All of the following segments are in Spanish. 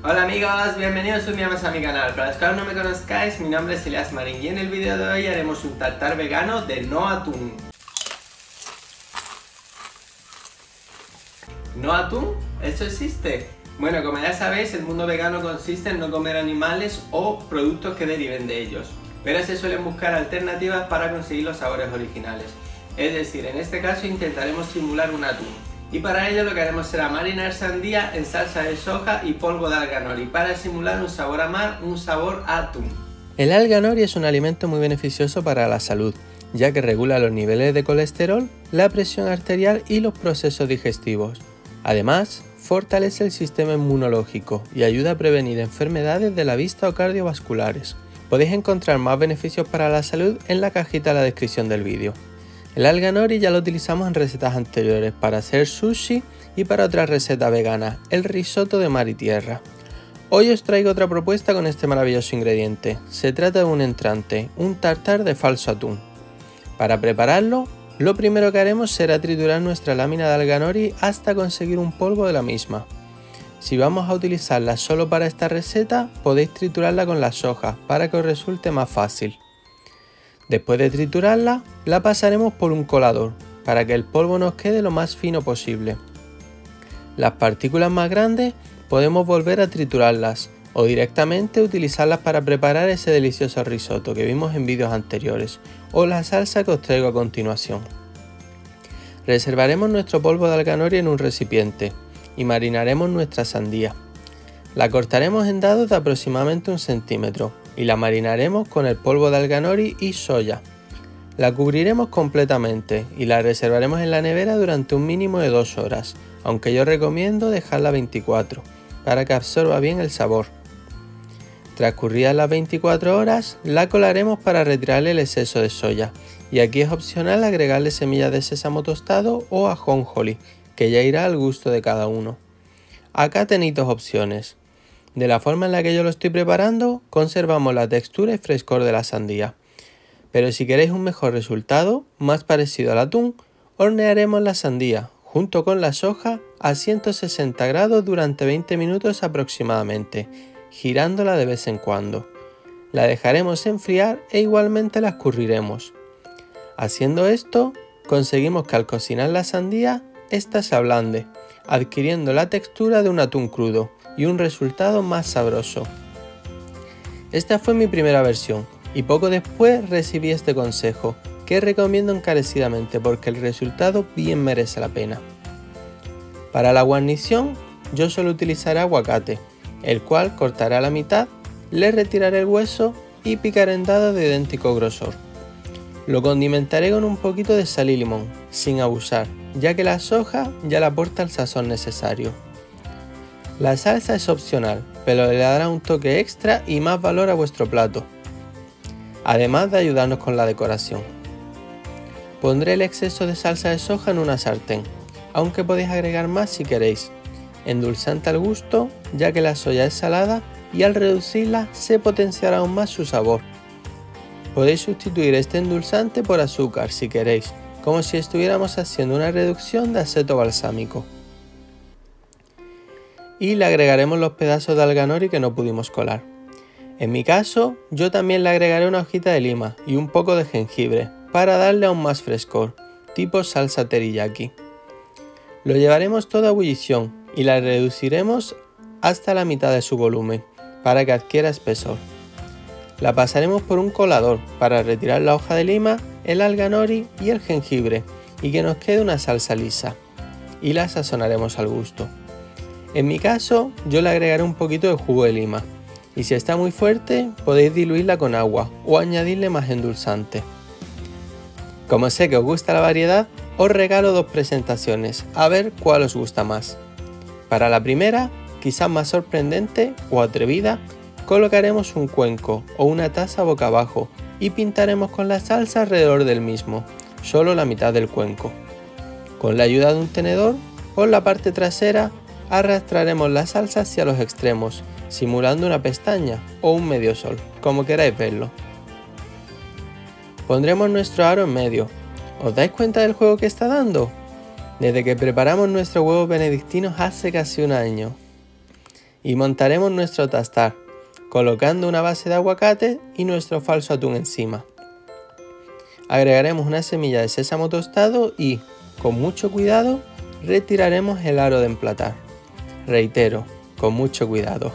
Hola amigos, bienvenidos un día más a mi canal. Para los que aún no me conozcáis, mi nombre es Elias Marín y en el vídeo de hoy haremos un tartar vegano de no atún. ¿No atún? ¿Eso existe? Bueno, como ya sabéis, el mundo vegano consiste en no comer animales o productos que deriven de ellos, pero se suelen buscar alternativas para conseguir los sabores originales. Es decir, en este caso intentaremos simular un atún. Y para ello lo que haremos será marinar sandía en salsa de soja y polvo de alga nori para simular un sabor a mar, un sabor a atún. El alga nori es un alimento muy beneficioso para la salud, ya que regula los niveles de colesterol, la presión arterial y los procesos digestivos. Además, fortalece el sistema inmunológico y ayuda a prevenir enfermedades de la vista o cardiovasculares. Podéis encontrar más beneficios para la salud en la cajita de la descripción del vídeo. El alga nori ya lo utilizamos en recetas anteriores para hacer sushi y para otra receta vegana, el risotto de mar y tierra. Hoy os traigo otra propuesta con este maravilloso ingrediente. Se trata de un entrante, un tartar de falso atún. Para prepararlo, lo primero que haremos será triturar nuestra lámina de alga nori hasta conseguir un polvo de la misma. Si vamos a utilizarla solo para esta receta, podéis triturarla con la soja para que os resulte más fácil. Después de triturarla, la pasaremos por un colador para que el polvo nos quede lo más fino posible. Las partículas más grandes podemos volver a triturarlas o directamente utilizarlas para preparar ese delicioso risotto que vimos en vídeos anteriores o la salsa que os traigo a continuación. Reservaremos nuestro polvo de alga nori en un recipiente y marinaremos nuestra sandía. La cortaremos en dados de aproximadamente 1 centímetro y la marinaremos con el polvo de alga nori y soya. La cubriremos completamente y la reservaremos en la nevera durante un mínimo de 2 horas, aunque yo recomiendo dejarla 24 para que absorba bien el sabor. Transcurridas las 24 horas, la colaremos para retirarle el exceso de soya y aquí es opcional agregarle semillas de sésamo tostado o ajonjolí, que ya irá al gusto de cada uno. Acá tenéis dos opciones. De la forma en la que yo lo estoy preparando, conservamos la textura y frescor de la sandía. Pero si queréis un mejor resultado, más parecido al atún, hornearemos la sandía junto con la soja a 160 grados durante 20 minutos aproximadamente, girándola de vez en cuando. La dejaremos enfriar e igualmente la escurriremos. Haciendo esto, conseguimos que al cocinar la sandía, ésta se ablande, adquiriendo la textura de un atún crudo y un resultado más sabroso. Esta fue mi primera versión y poco después recibí este consejo, que recomiendo encarecidamente porque el resultado bien merece la pena. Para la guarnición yo suelo utilizar aguacate, el cual cortaré a la mitad, le retiraré el hueso y picaré en dados de idéntico grosor. Lo condimentaré con un poquito de sal y limón, sin abusar, ya que la soja ya le aporta el sazón necesario. La salsa es opcional, pero le dará un toque extra y más valor a vuestro plato, además de ayudarnos con la decoración. Pondré el exceso de salsa de soja en una sartén, aunque podéis agregar más si queréis. Endulzante al gusto, ya que la soya es salada y al reducirla se potenciará aún más su sabor. Podéis sustituir este endulzante por azúcar si queréis, como si estuviéramos haciendo una reducción de aceto balsámico. Y le agregaremos los pedazos de alga nori que no pudimos colar. En mi caso, yo también le agregaré una hojita de lima y un poco de jengibre para darle aún más frescor, tipo salsa teriyaki. Lo llevaremos todo a ebullición y la reduciremos hasta la mitad de su volumen para que adquiera espesor. La pasaremos por un colador para retirar la hoja de lima, el alga nori y el jengibre y que nos quede una salsa lisa, y la sazonaremos al gusto. En mi caso, yo le agregaré un poquito de jugo de lima, y si está muy fuerte, podéis diluirla con agua o añadirle más endulzante. Como sé que os gusta la variedad, os regalo dos presentaciones, a ver cuál os gusta más. Para la primera, quizás más sorprendente o atrevida, colocaremos un cuenco o una taza boca abajo y pintaremos con la salsa alrededor del mismo, solo la mitad del cuenco. Con la ayuda de un tenedor, por la parte trasera, arrastraremos la salsa hacia los extremos, simulando una pestaña o un medio sol, como queráis verlo. Pondremos nuestro aro en medio. ¿Os dais cuenta del juego que está dando? Desde que preparamos nuestros huevos benedictinos hace casi un año. Y montaremos nuestro tartar, colocando una base de aguacate y nuestro falso atún encima. Agregaremos una semilla de sésamo tostado y, con mucho cuidado, retiraremos el aro de emplatar. Reitero, con mucho cuidado.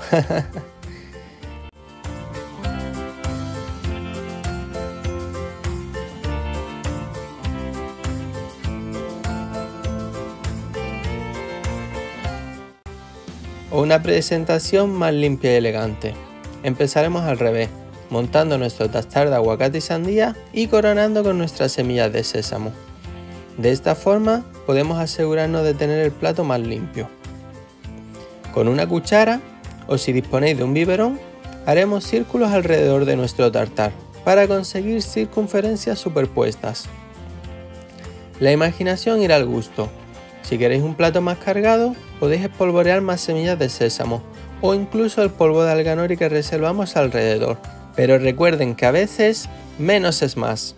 O una presentación más limpia y elegante. Empezaremos al revés, montando nuestro tartar de aguacate y sandía y coronando con nuestras semillas de sésamo. De esta forma podemos asegurarnos de tener el plato más limpio. Con una cuchara, o si disponéis de un biberón, haremos círculos alrededor de nuestro tartar para conseguir circunferencias superpuestas. La imaginación irá al gusto. Si queréis un plato más cargado, podéis espolvorear más semillas de sésamo o incluso el polvo de alga nori que reservamos alrededor. Pero recuerden que a veces menos es más.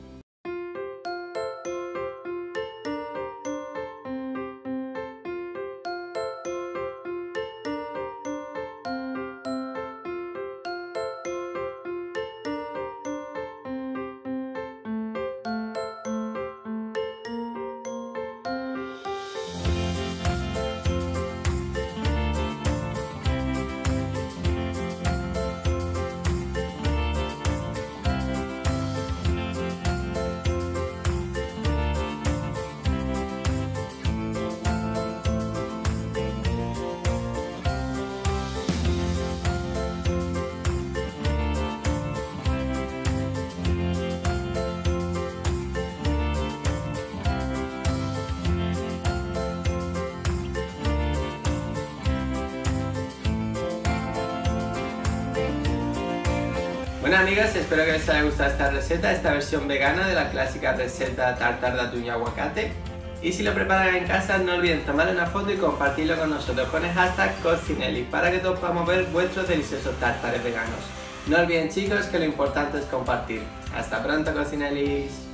Bueno amigos, espero que les haya gustado esta receta, esta versión vegana de la clásica receta tartar de atún y aguacate. Y si lo preparan en casa, no olviden tomar una foto y compartirlo con nosotros con el hashtag Cocinelli para que todos podamos ver vuestros deliciosos tartares veganos. No olviden chicos que lo importante es compartir. Hasta pronto, Cocinellis.